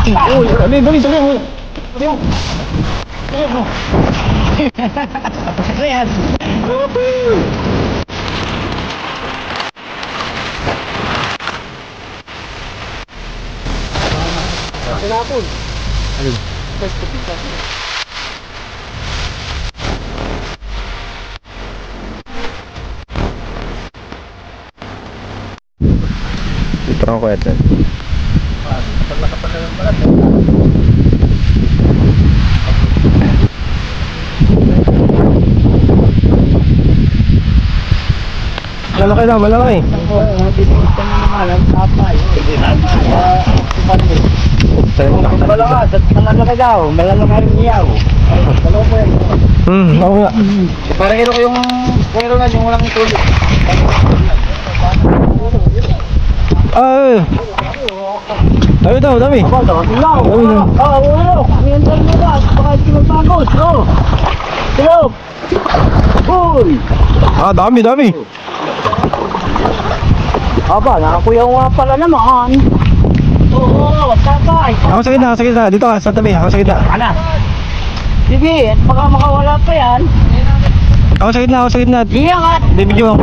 Uy, dali, dali, dali mo. Dali mo. Dali mo. Tapos na yan. Sinapon. Alin? Dito ako ito. Malaki na, malaki. Malakas at malalaki daw, malalaki rin niyaw. Dalawa po yan. Ako nga. Parang ito yung pero nga yung walang tulog. Ay! Dami daw, dami. Dami daw. Ngayon tayo na ba? Baka hindi magpagos. Hello! Uy! Dami, dami. Aba, nakakuyaw nga pala naman. Oo, tatay. Ako sa gitna. Dito ka, sa tabi. Ako sa gitna. Ano? Sige, baka makawala pa yan. Ako sa gitna. Iyangat! Hindi, video ako.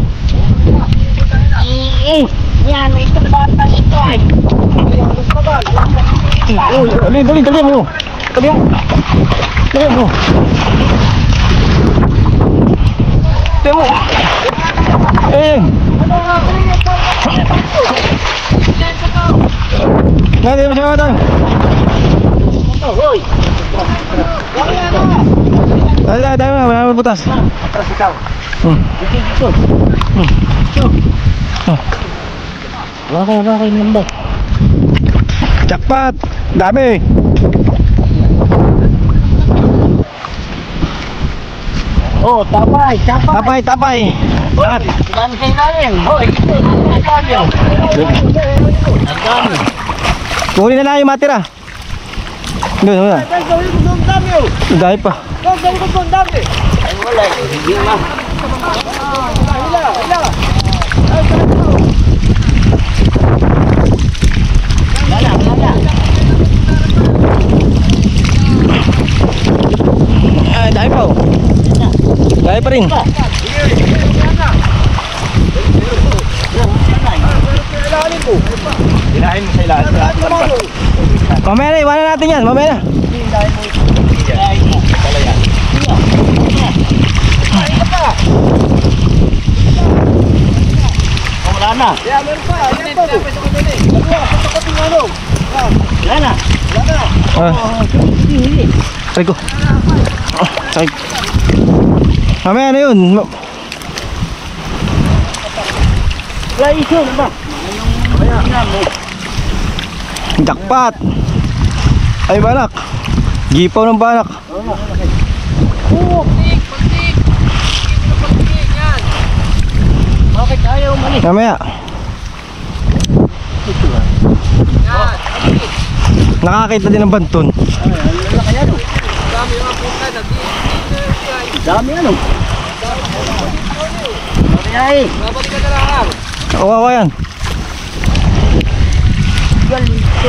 Yan, itong bata ito ay. Uy, dali mo. Dali mo. Dali mo. Dali mo. Nanti mo siya matang. Hoy! Dali mo, may butas. Atras ikaw. Bakay namba. Jackpot. Dami. Oh, tapay. Tapay. Dami sa ilalim. Hoy, ang dami. Kunin na lang yung matira. Doon, wala. Gawin ko doon dami oh. Dahil pa. Gawin ko doon dami. Ay wala, hindi na. Wala. Dahil pa oh. Dahil pa rin. Ilahin mo sa ilalim. Mamaya na, iwanan natin yan. Mamaya na. Ilahin mo. Pala yan. Wala na. Wala na. Try ko. Try. Mamaya na yun. Wala iso ba? Jackpot. Ay banak. Gipaw ng banak. Pagtik. Yan. Bakit ayaw mali? Mamaya. Nakakita din ng banton. Dami ano? Dami ano? Ay. Babalik ka na lang. Kawawa yan. Galite.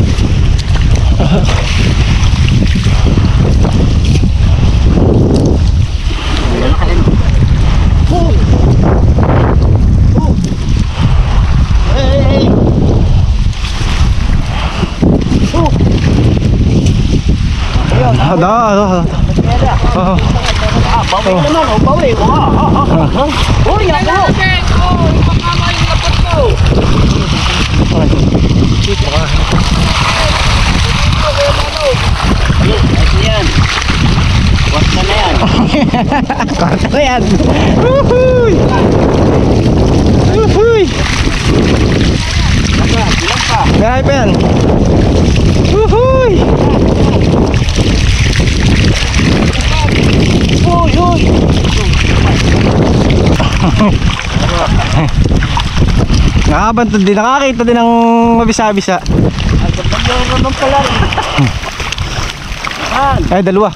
Bawi naman, bawi. Uy, ako. Ipakama yung lapot ko. Yan. Wag na yan. Korte na yan. Woohoo! Woohoo! Bilang pa. Gaya pa yan. Woohoo! Uy. Nakakabantod din, nakakita din ng mabisa-bisa. Ang ganda naman pala rin. Ay, dalawa.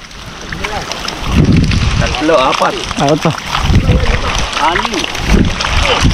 Tatlo, apat. Apat pa. Ani.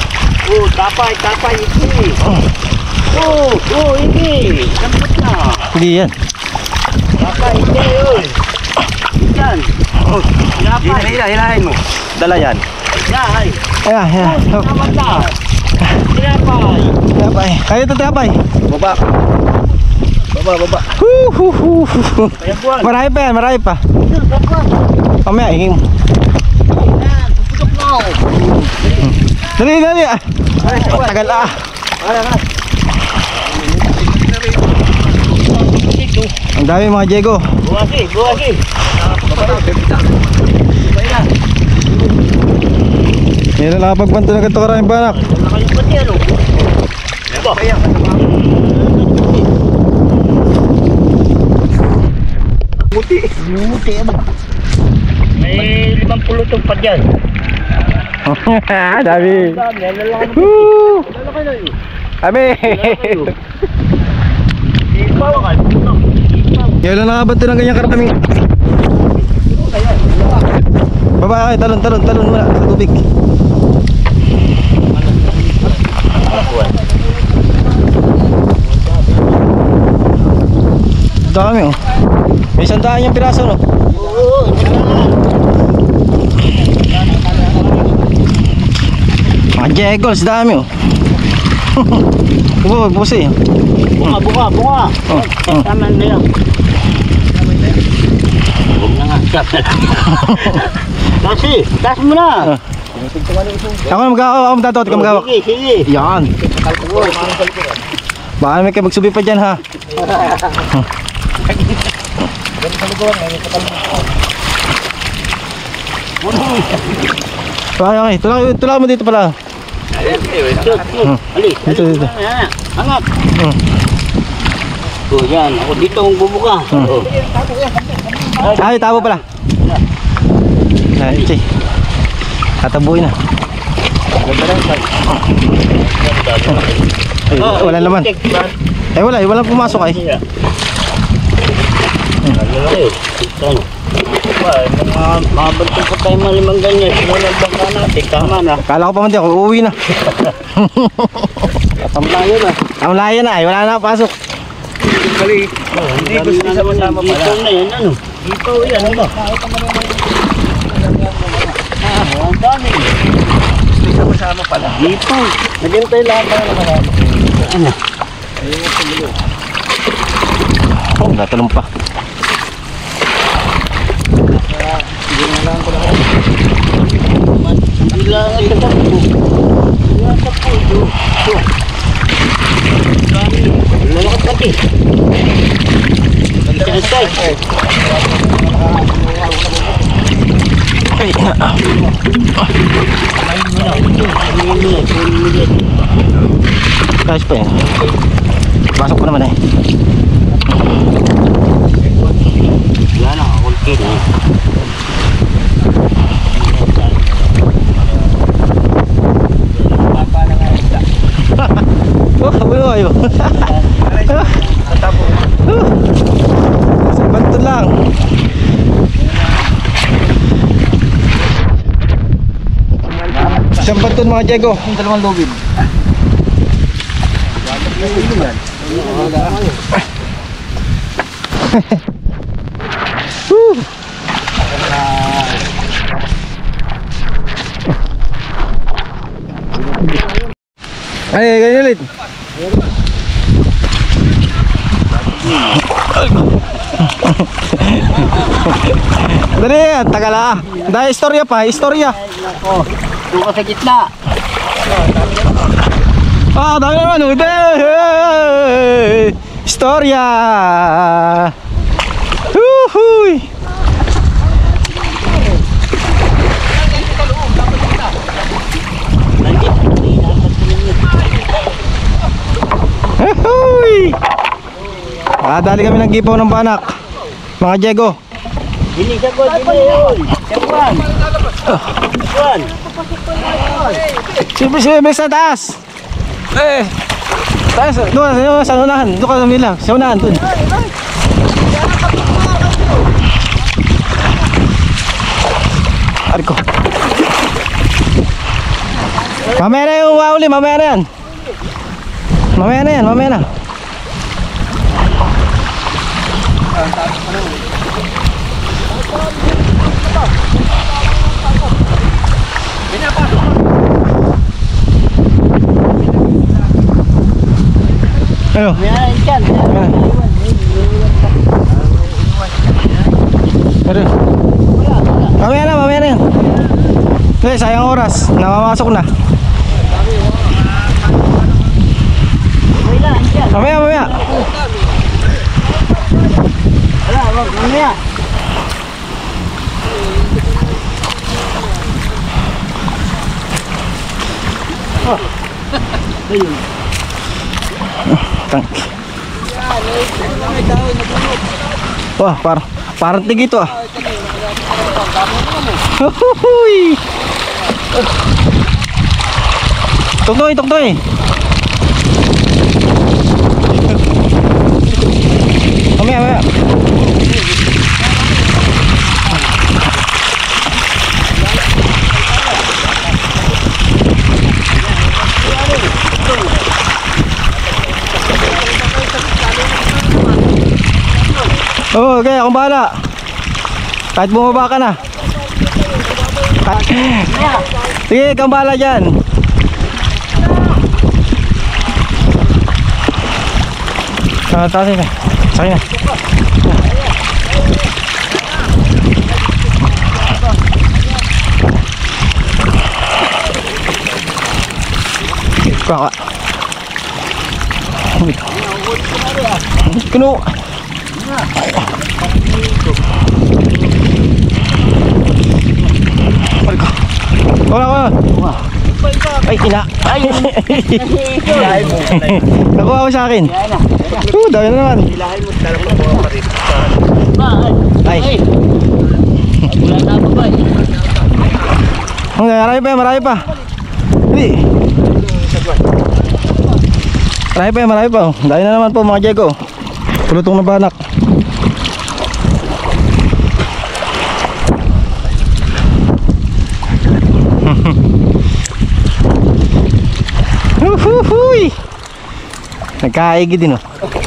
Tapay, iki. Iki. Dapat na. Hindi yan. Yapay, hindi yun. Yan. Yapay. Hilahin mo. Dala yan. Yahay. Ayan, ayan. Tama na. Yapay. Tapay. Kaya ito tapay. Baba. Baba. Ayan buwan. Marami pa yan, marami pa. Mamaya, hingin mo. Yan, puputok mo. Dali ah. Tagal ah. Ang dami mga Diego. Buwagi. Yan na nakapagpanto ng ganito karaming banak. Nakalipat yan, oh. Eba. Muti, ano? May 50 tong pa dyan. Dami. Lalaki Woo! na yun. Dami. Ipaw ka. Yan na nakapanto ng ganyan karaming. Baba, ay, talon muna sa tubig. Dami oh. May 100 yung piraso no? Oo. Mga Diegos, dami oh. Busi. Bunga. Tama na yan. Huwag na nga. Kasi, taas mo na. Ako na mag-aawak, ikaw mag-aawak. Sige. Yan. Baka may kayo magsubi pa dyan ha. Okay, tulak mo dito pala. Dito. Hangat. O yan, ako dito ang bubuka. Ay, tabo pala. Ay, che. Tatabuin na. Ay, wala naman. Walang pumasok ay. Mabantong pa tayo malimang ganyan. Sinunod bangka natin, tama na. Kala ko pa man di ako, uuwi na. Tamlayo na. Tamlayan na ay, wala na pasok. Hindi gusto sama pala. Dito na yan, ano? Dito yan, ano? Ang dami. Sama pala. Dito. Naghintay lang tayo na marami. Ano? Ayun mo tumulo. Oh, natulong pa. Hindi na lang ko lang. Hindi lang ang tatakbo. Lalakat pati. Guys pa yan. Pasok pa naman eh. Wala na, kakulkin eh. Oh, kabulo ayo. Sa banto lang. Isang banton mga Diego. Yung dalawang lubid. Ay, ganyan ulit. Dali yan, tagal ah. Dahil istorya pa, istorya. Doon ka sa gitna. Ah, dami naman. Istorya. Uhuy. Uhuy. Dali kami ng gipaw ng banak. Mga Diego. Dili sa ko, dili yun. Sabuan. Sabuan. Siyempre sa taas. Taas, doon sa unahan. Doon ka nila, sa unahan doon. Ariko. Mamaya na yung wawuli, mamaya na yan. Mamaya na yan, mamaya na. Ano? Meron dyan. Ayan. Ano? Mamaya na yan. Hindi, sayang oras. Namamasok na. Mamaya. Wala, wag, mamaya. Tang. Wah, parang tig ito ah. Huhuy. Tuktoy. Mamaya. Oh, okay, akong bahala. Kahit bumaba ka na. Sige, akong bahala dyan. Tasin na. Sakay na. Kaka. Kuno. Wala. Ay, ina. Ay. Nakuha ko sa akin. Dahil na naman. Ay. Wala na pa ba? Marami pa. Hindi. Marami pa. Dahil na naman po mga Diego. Pulutong na banak. Huhuy! Nagkaigi din oh.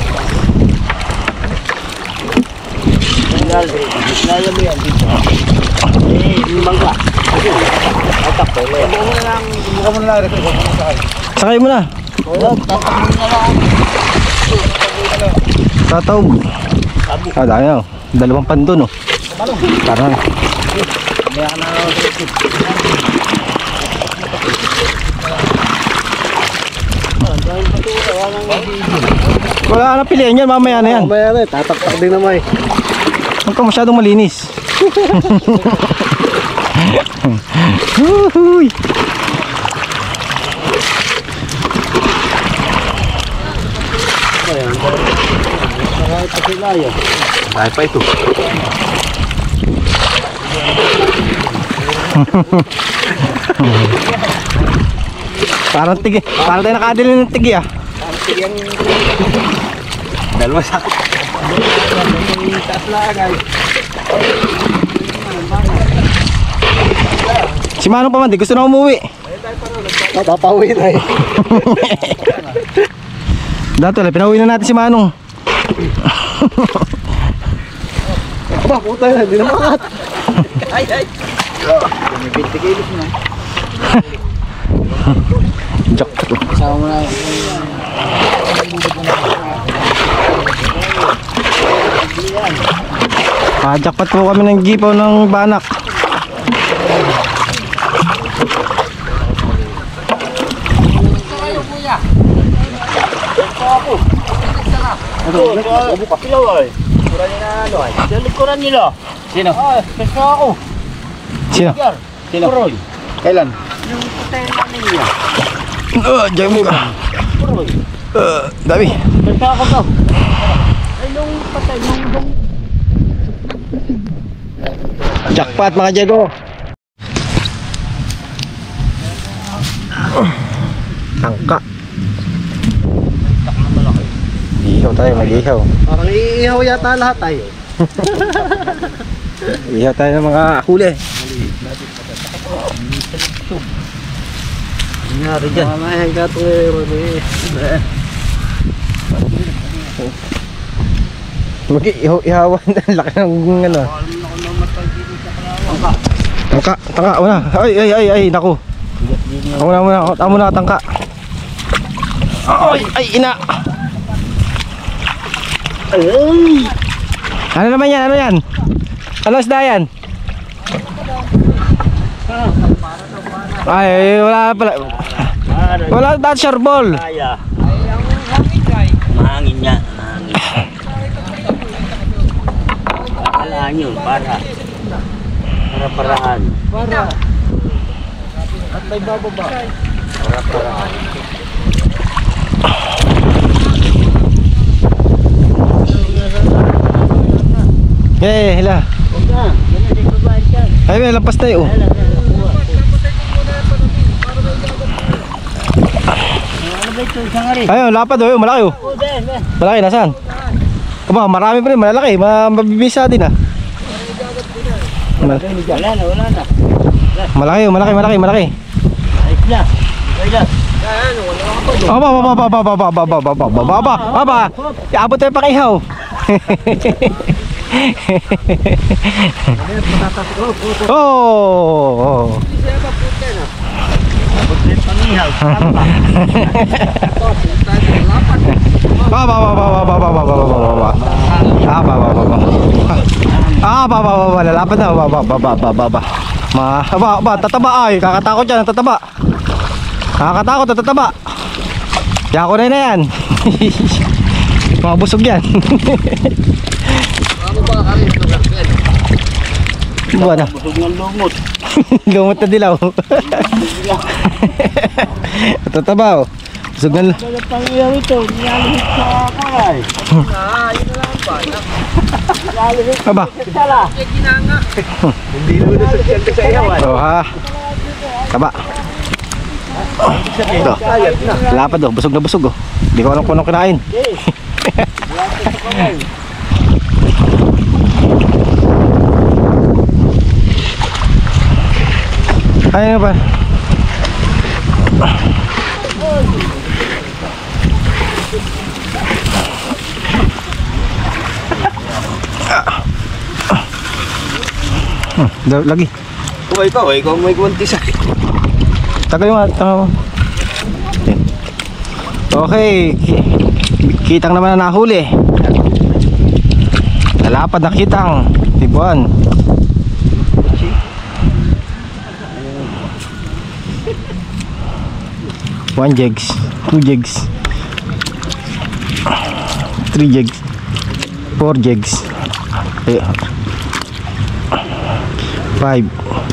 Lalo mo yan dito. Mangga. Atak ko. Buka mo na lang. Sakay mo na. Tatak mo na lang. Tataw. Dahil na oh. 2 pandon oh. Parang. Wala na pilihan yan, mamaya na yan. Mamaya na, tataktak din naman eh. Huwag ka masyadong malinis. Huhuy. Ay pa ito. Parang tigi, parang tayo nakadili ng tigi ah. Dalawa sa akin. Taas lang ay. Si Manong pa man, di gusto na umuwi. Papauwi na eh. Dato, pinauwi na natin si Manong. Aba, puta na, hindi na makat. Ay. May 20 kilos na. Jack to. Kasama mo na. Jackpot po kami ng gipaw ng banak. Bukas sila ay. Likuran nila ano ay. Likuran nila. Sino? Peso ako. Sino? Sino? Roy. Kailan? Yung patay namin niya. Diyan mo ka. Roy. Dami. Peso ako to. Ay nung patay nung Jackpot mga Diego. Tangka. Ihaw tayo, mag-ihaw. parang iihaw yata lahat tayo. Ihaw tayo ng mga huli. Nangyari dyan. Mamahal ka ito eh. Mag-ihawan. Laki ng ano. Tangka, wala. Ay, naku. Ako muna, tangka. Ay, ina. Ay! Ano naman yan? Ano yan? Ano isda yan? Ay, wala pala. Wala na sharbol. Kaya. Mahangin niya. Mahangin. Wala yun. Para-parahan. At may bababa. Para-parahan. Eh, hila. Huwag na. Yan na din babae dyan. Ay, may lampas tayo. Ano ba ito? Isang ari? Ayun, lapad oh, malaki oh. Oh, Ben. Malaki, nasaan? Aba, marami pa rin, malalaki, mabibisa din ah. Wala na. Malaki oh, malaki. Ayos na. Ayos na. Aba. Abot tayo pa kay Haw. Oh. Pangihaw. Lalapad na. Tataba ay, kakatakot yan, tataba. Nakakatakot, tataba. Yako na yan. Mga busog yan. Buwan na. Busog ng lumot. Lumot na dilaw. Tataba oh. Busog na. Wala pangihaw ito. Nilalihit sa karay. Yun na lang ba? Nilalihit Aba. sa sala. Hindi mo nasasyan ka sa ihawan. Oh ha. Taba. Ito. Lapad oh, busog na busog oh. Hindi ko alam kung anong kinain. Ayun ba? Lagi. Ikaw may guwanti sa akin. Tagal mo. Okay. Kitang naman na nahuli. Nalapad na kitang. Tibuan. One jigs, 2 jigs, 3 jigs, 4 jigs, 5.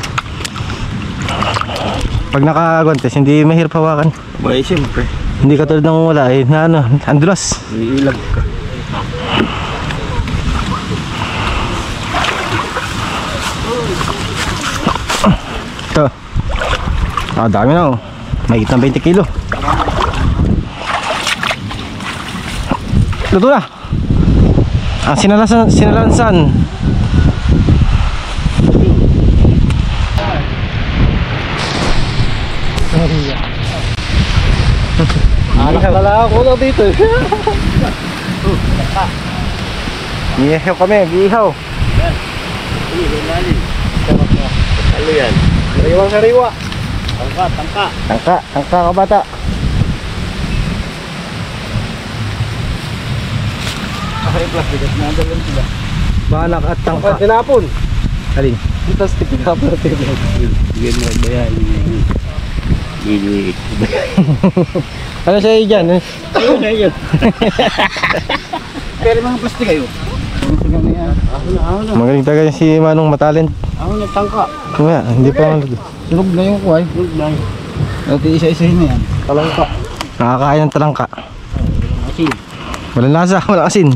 Pag nakagontes, hindi mahirap hawakan. May siyempre. Hindi katulad ng wala eh, na ano, andulas. Iilag ka. Ito. Dami na oh. May ng 20 kilo. Luto na. Ang sinalansan. Nakakala ako na dito. Giihaw kami, giihaw. Ano yan? Sariwang-sariwa. Tangka. Tangka ka bata. Ay, plastic at nadalan sila. Banak at tangka. Tinapon. Alin? Ito sa tinapon at tinapon. Bigyan mo ba yan? Liliit. Ano sa'yo dyan? Ano na yan? Pero mga plastic kayo. Ako na. Magaling talaga si Manong Matalent. Ako na tangka. Kaya, hindi pa malag. Sunog na yung kuhay. Sunog na yun. At isa-isahin na yan. Talangka. Nakakain ng talangka. Asin. Walang lasa, walang asin.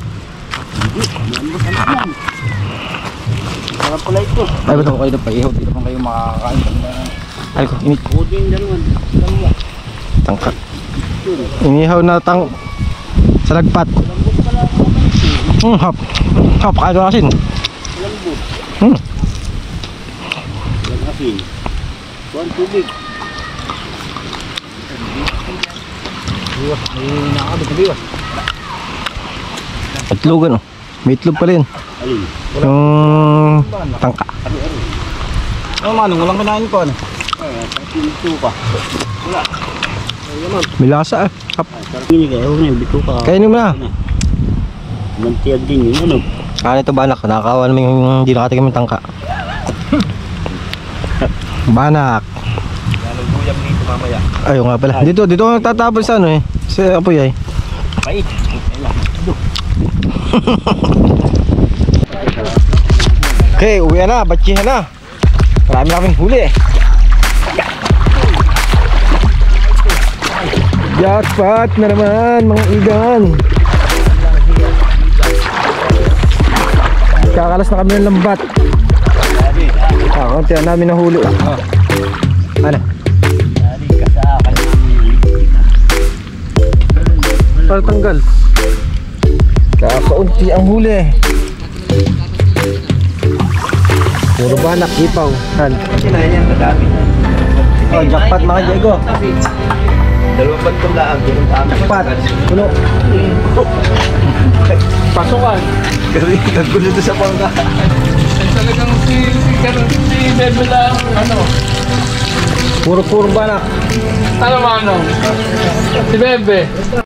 Sarap pala ito. Ay, ba't kayo na paihaw. Dito pa kayo makakain. Ay ko, init. Puding dalawan. Tangka. Inihaw na sa lagpat. Hap. Hap, kaya ng asin. Lambot. Yan asin. Buwan tubig. Biwas. May nakakabit na biwas. Itlogan oh. May itlog pa rin. Alin? Yung tangka. Ano manong, walang kinain ko ano? Ay, sarap pa. Wala. May lasa ah. Hap. Sarap yun kayo, huwag na yung bito ka. Kainin mo na. Nantiyag din yun, ano? Ano ito banak? Nakakawa naman yung hindi nakatikim ng tangka. Banak. Naguyam dito mamaya. Ayun nga pala. Dito ako nagtatapon sa ano eh. Sa apoy ay. Pait. Okay, uwi na. Batsihan na. Marami na kaming huli eh. Jackpot na naman mga igan. Kakalas na kami ng lambat. Konti na namin nahuli. Ano? Dari ka sa akin. Para tanggal. Kakaunti ang huli. Puro banak, ipaw. Han. Kinain yan, madami. Oh, jackpot mga Diego. Dalawang bagtong laang, ganun kami. Jackpot. Puno. Pasukan. Kasi naggulo doon sa pangka. Talagang si Bebe lang, ano, Puro banak. ano, si Bebe.